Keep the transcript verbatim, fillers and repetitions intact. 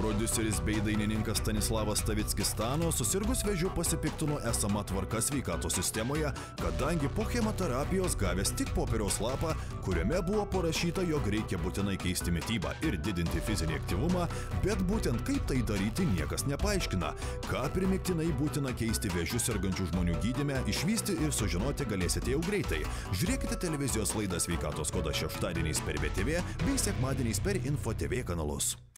Prodiuseris bei dainininkas Stanislavas Stavickis Stano susirgus vėžiu pasipiktino esama tvarka sveikatos sistemoje, kadangi po chemoterapijos gavęs tik popieriaus lapą, kuriame buvo parašyta, jog reikia būtinai keisti mitybą ir didinti fizinį aktyvumą, bet būtent kaip tai daryti niekas nepaaiškina. Ką primiktinai būtina keisti vėžiu sergančių žmonių gydyme, išvysti ir sužinoti galėsite jau greitai. Žiūrėkite televizijos laidą Sveikatos kodas šeštadieniais per V T V bei sekmadieniais per Info T V kanalus.